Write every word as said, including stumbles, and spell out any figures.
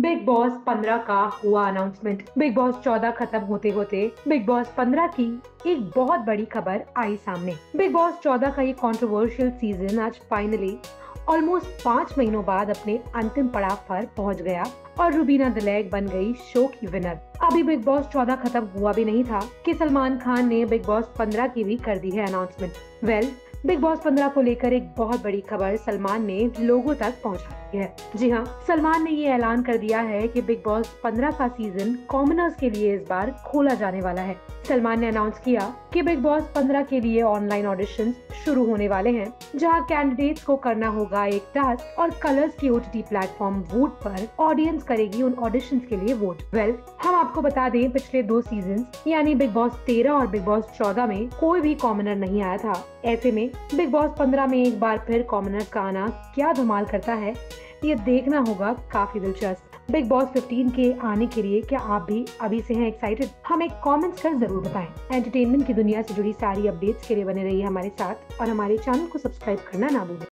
Big boss पंद्रह का हुआ अनाउंसमेंट। बिग बॉस चौदह खत्म होते होते बिग बॉस पंद्रह की एक बहुत बड़ी खबर आई सामने। बिग बॉस चौदह का ये कंट्रोवर्शियल सीजन आज फाइनली ऑलमोस्ट पाँच महीनों बाद अपने अंतिम पड़ाव पर पहुंच गया और रुबीना दिलैग बन गई शो की विनर। अभी बिग बॉस चौदह खत्म हुआ भी नहीं था कि सलमान खान ने बिग बॉस पंद्रह की भी कर दी है अनाउंसमेंट। वेल बिग बॉस पंद्रह को लेकर एक बहुत बड़ी खबर सलमान ने लोगों तक पहुंचा दी है। जी हाँ, सलमान ने ये ऐलान कर दिया है कि बिग बॉस पंद्रह का सीजन कॉमनर्स के लिए इस बार खोला जाने वाला है। सलमान ने अनाउंस किया कि बिग बॉस पंद्रह के लिए ऑनलाइन ऑडिशंस शुरू होने वाले हैं, जहां कैंडिडेट्स को करना होगा एक टास्क और कलर्स की ओटीटी प्लेटफॉर्म वोट पर ऑडियंस करेगी उन ऑडिशंस के लिए वोट। वेल well, हम आपको बता दें, पिछले दो सीजन्स यानी बिग बॉस तेरह और बिग बॉस चौदह में कोई भी कॉमनर नहीं आया था। ऐसे में बिग बॉस पंद्रह में एक बार फिर कॉमनर का आना क्या धमाल करता है, ये देखना होगा काफी दिलचस्प। बिग बॉस पंद्रह के आने के लिए क्या आप भी अभी से हैं एक्साइटेड? हमें कमेंट्स कर जरूर बताएं। एंटरटेनमेंट की दुनिया से जुड़ी सारी अपडेट्स के लिए बने रहिए हमारे साथ और हमारे चैनल को सब्सक्राइब करना ना भूलें।